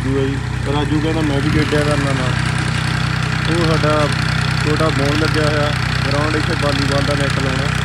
राजू है जी। राजू कहता मैं भी खेडिया करना नाल। वो साडा छोटा बॉल लग्या होया ग्राउंड इत्थे वालीबाल का नैट लाउणा।